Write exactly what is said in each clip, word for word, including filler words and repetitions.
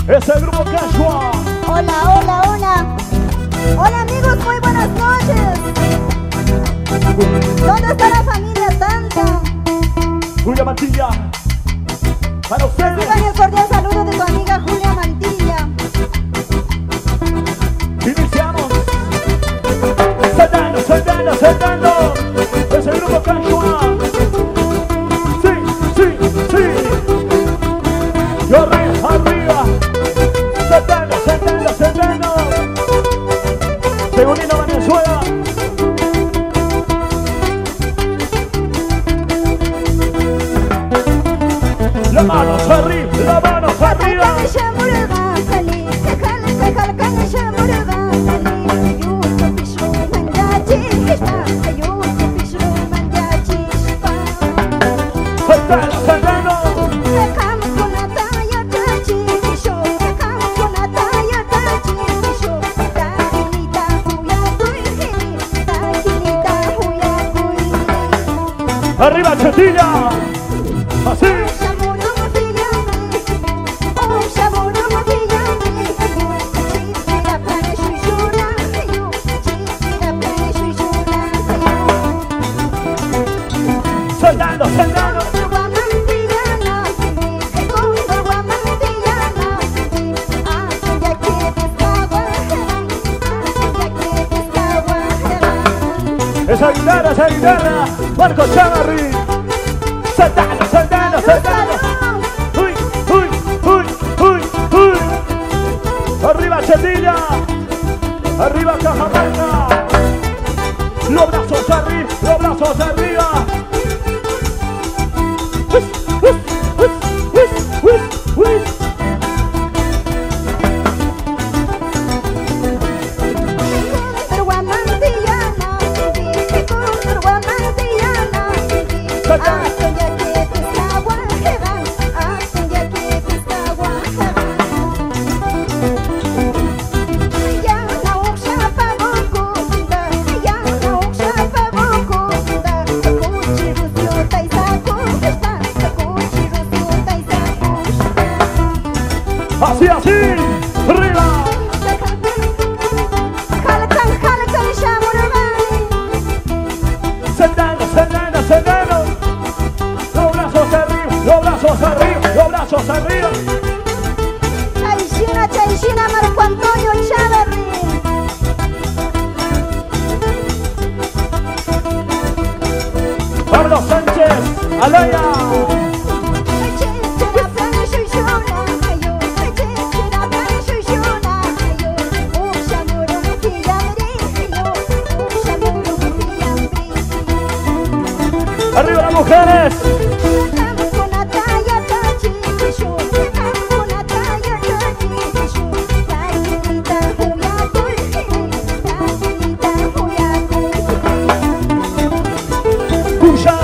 Es el grupo Casual. Hola, hola, hola. Hola amigos, muy buenas noches. ¿Dónde está la familia Santa? Julia Mantilla. Para ustedes. Reciban el cordial saludo de tu amiga Julia Mantilla. Iniciamos. Saltando, saltando, saltando. Es el grupo Casual. Sí, sí, sí. Y arriba, arriba. Saltando, saltando, saltando. Segundino Venezuela. La mano arriba, la mano arriba. Saltando, saltando. Arriba Chetilla. Así. Saltando, saltando. Esa guitarra, esa guitarra. Marco Chavarri. Saltando, saltando, saltando. Uy, uy, uy, uy, uy. Arriba Chetilla. Arriba Cajamarca. Los brazos arriba, los brazos arriba. Uy, uy, uy, uy, uy, uy. Así, así, arriba. Saltando, saltando, saltando. Los brazos arriba, los brazos arriba, los brazos arriba. Chaishina, Chaishina, Marco Antonio Chavarri. Pablo Sánchez, Alaya. Arriba las mujeres. Puxa.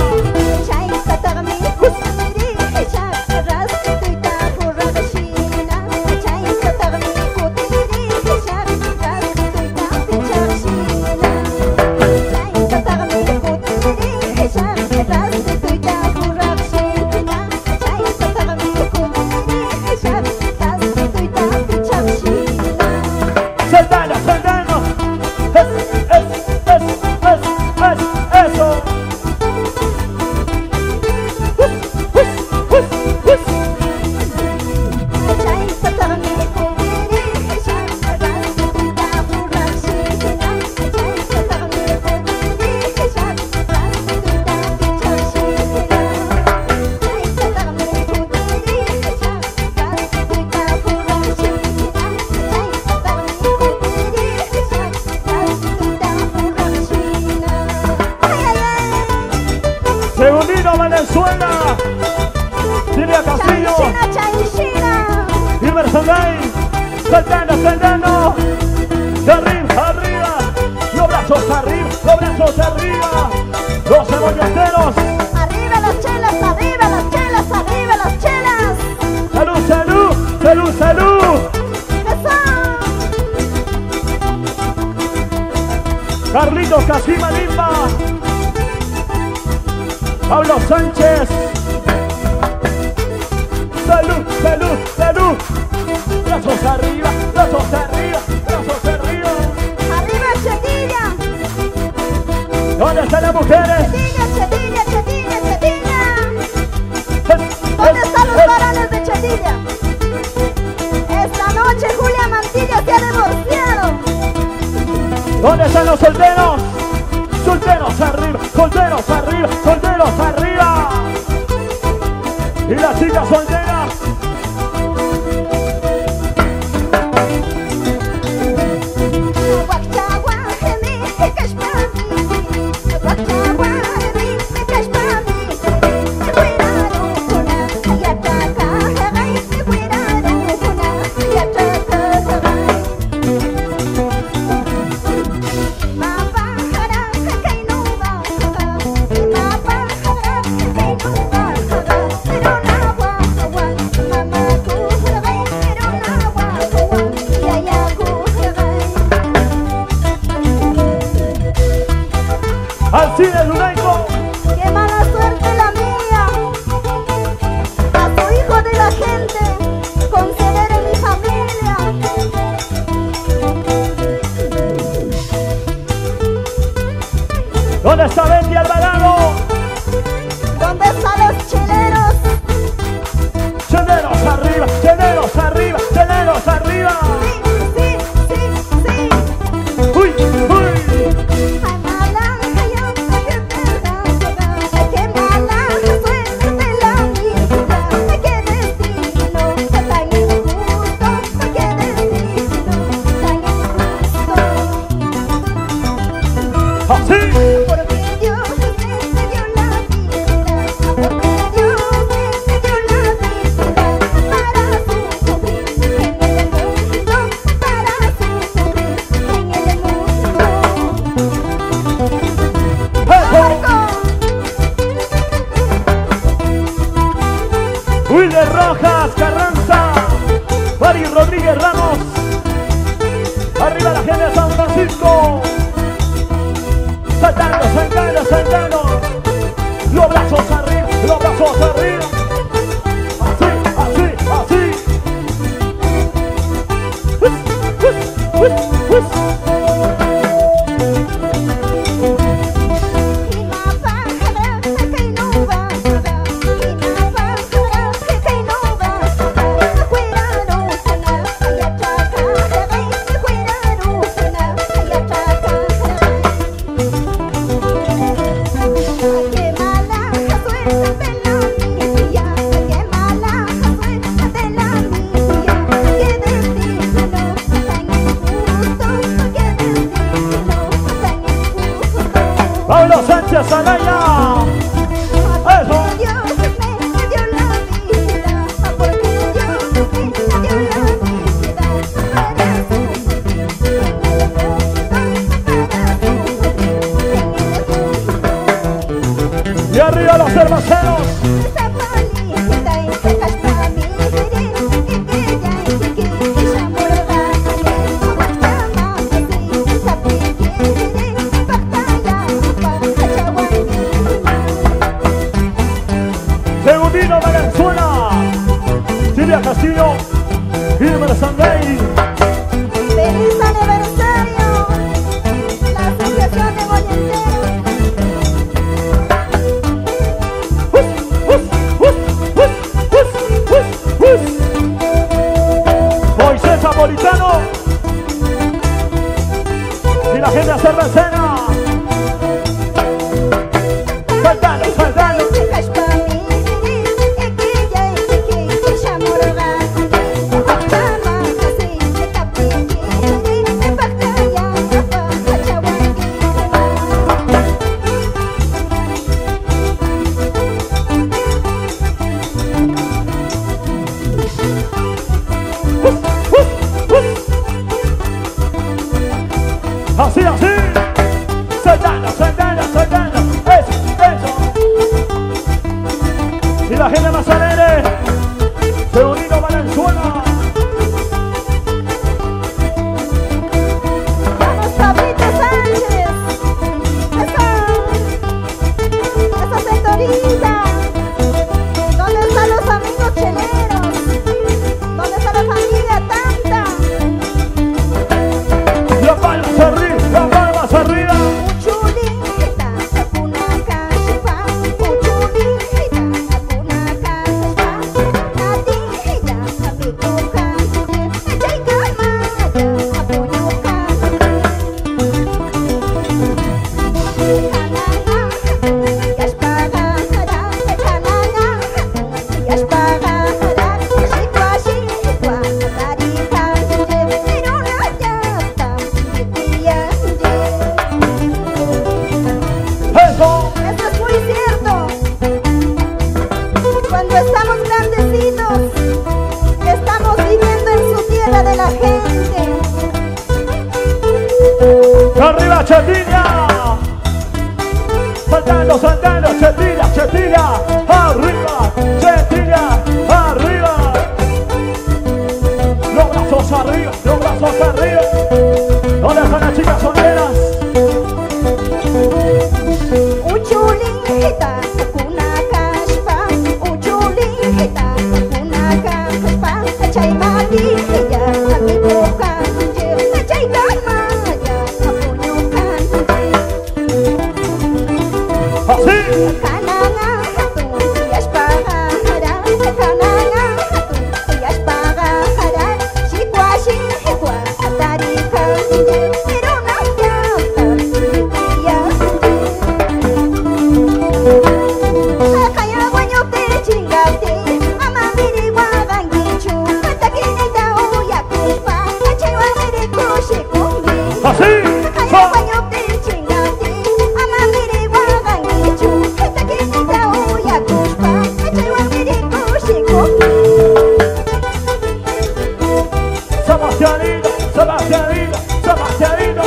Saltando, saltando. Es, es, es, es, es, eso. Segundino Venezuela. Silvia Castillo. Gilbert Sangay. Saltando, saltando. De arriba, arriba. Los brazos arriba, los brazos arriba. Los cebolloteros. Arriba las chelas, arriba las chelas, arriba las chelas. Salud, salud, salud, salud. Carlitos Casima Limba. Pablo Sánchez. Salud, salud, salud. los solteros, solteros arriba, solteros arriba, solteros arriba. Y las chicas solteras. Al cine Lunaico. ¡Qué mala suerte la mía! A su hijo de la gente, conceder en mi familia. ¿Dónde está Betty Alvarado? ¿Dónde están los cheleros? Cheleros arriba, cheleros arriba, cheleros arriba. Sí, sí, sí, sí. Uy, uy. Ay, mala, yo qué pena, qué mala suerte la mía, qué destino tan injusto, qué destino tan injusto. Así. Porque Dios me dio la vida, porque Dios me dio la vida para sufrir en el mundo, para sufrir en el mundo. Wilder Rojas Carranza, Mari Rodríguez Ramos, arriba la gente de San Francisco, saltando, saltando, saltando, los brazos arriba, los brazos arriba, así, así, así. Uy, uy, uy, uy. Pablo Sánchez Anaya. Eso. Dios me dio la vida, porque Dios me dio la vida para sufrir en el mundo, para sufrir en el mundo. Y arriba los cerveceros. Segundino Valenzuela, Silvia Castillo, Irma Sandey. ¡Feliz aniversario! La Asociación de Gollenteros. Moisés Napolitano y la gente de cervecera. Saltando, saltando. Así, así. Eso. Eso es muy cierto. Cuando estamos grandecitos, estamos viviendo en su tierra de la gente. Arriba, Chetilla. Saltando, saltando, Chetilla, Chetilla. Arriba, Chetilla, arriba. Los brazos arriba, los brazos arriba. ¿Dónde están las chicas solteras? Uchulinjita, kuna kashpa, uchulinjita, kuna kashpa, chay matilla, amigo kanje, chay gamaya, apoyo kanje. Así. Kananga hatu, yashpagara, kananga hatu, yashpagara, shikwashi hikwa, atari kanje, pero no yata, ya. Kaya guanyo te chingate, ama miri wagangichu, takinita uya kushpa, chewa miri kushi kumbi. Así. Kaya guanyo te chingate, ama miri wagangichu, takinita uya kushpa, chewa miri kushi kumbi. Sebastianito, Sebastianito, Sebastianito.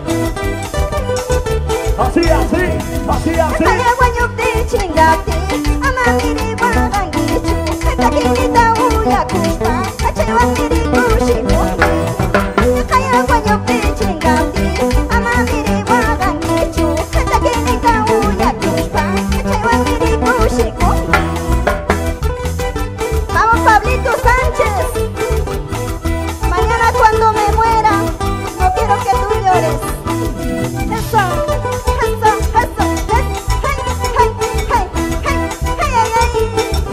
Así, así, así, así. Kaya guanyo te chingate, ama miri wagangichu, takinita uya kushpa, chewa miri kushi kumbi. Kaya guanyo te chingate, ama miri wagangichu, takinita uya kushpa, chewa miri kushi kumbi. Vamos, Pablito Sánchez. Mañana cuando me muera, no quiero que tú llores. Eso, eso, eso, es, hey, hey, hey, hey, hey, hey, hey.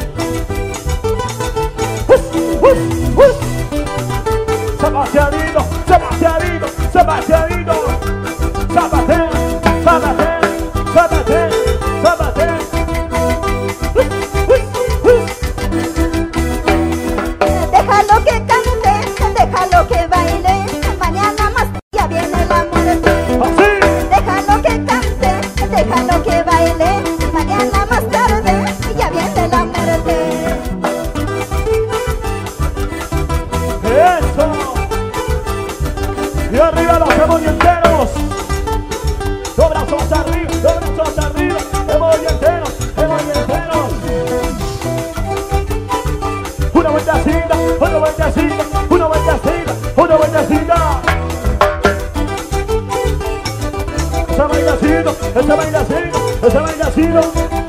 Us, us, us. Sebastianito, Sebastianito, Sebastianito. Sebastián, Sebastián, Sebastián, Sebastián. Us, us, us. Déjalo que cante, déjalo que baile. Mañana más ya viene la muerte. Así. Déjalo que cante, déjalo que baile. Mañana más tarde ya viene la muerte. Eso. Y arriba los emollenteros. Los brazos arriba, los brazos arriba. Emollenteros, emollenteros. Una vueltecita, una vueltecita, una vueltecita, una vueltecita. Ese bailecito, ese bailecito, ese bailecito.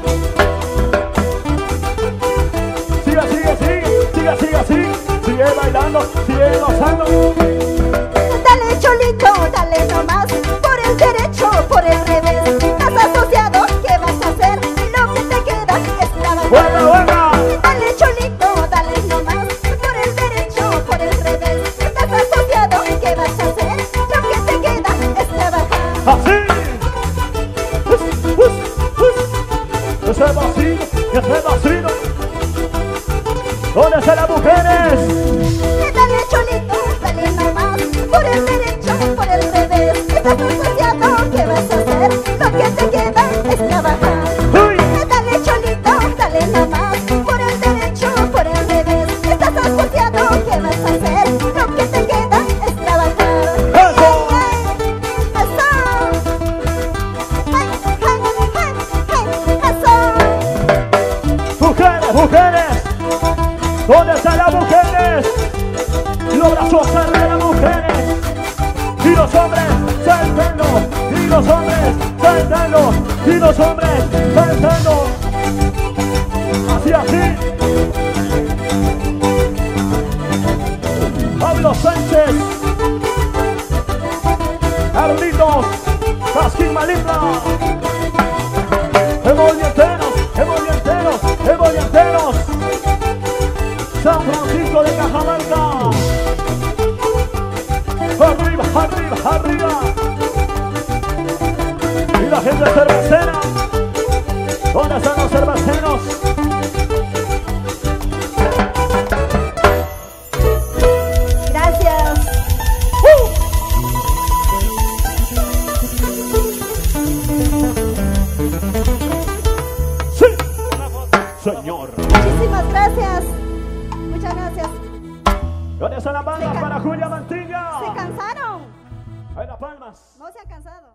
Sigue, sigue, sigue, sigue, sigue, sigue. Sigue bailando, sigue gozando. Dale cholito, dale nomás, por el derecho, por el revés. Estás asociado, ¿qué vas a hacer? Lo que te queda es trabajar. Buena, buena. Dale cholito, dale nomás, por el derecho, por el revés. Estás asociado, ¿qué vas a hacer? Lo que te queda es trabajar. Así. Us, us, us. Ese vacío, ese vacío. ¿Dónde están las mujeres? Dale cholito, dale nomás, por el derecho, por el revés. Estás asociado, ¿qué vas a hacer? Lo que te queda es trabajar. Uy. Dale cholito, dale nomás, por el derecho, por el revés. Estás asociado, ¿qué vas a hacer? Lo que te queda es trabajar. Eso. ¡Ay, ay! ¡Eso! ¡Ay, ay, ay, ay! ¡Eso! Mujeres, mujeres. ¿Dónde están las mujeres? Los brazos arriba de las mujeres. Y los hombres, saltando. Y los hombres, saltando. Y los hombres, saltando. Así, así. Pablo Sánchez. Carlitos. Pasquín Maligna. Emolienteros, emolienteros, emolienteros. San Francisco de Cajamarca. Arriba, arriba, arriba. Y la gente cervecera. ¿Dónde están los cerveceros? ¿Dónde están las palmas Se can- para Julia Mantilla? ¿Se cansaron? Ahí las palmas. No se han cansado.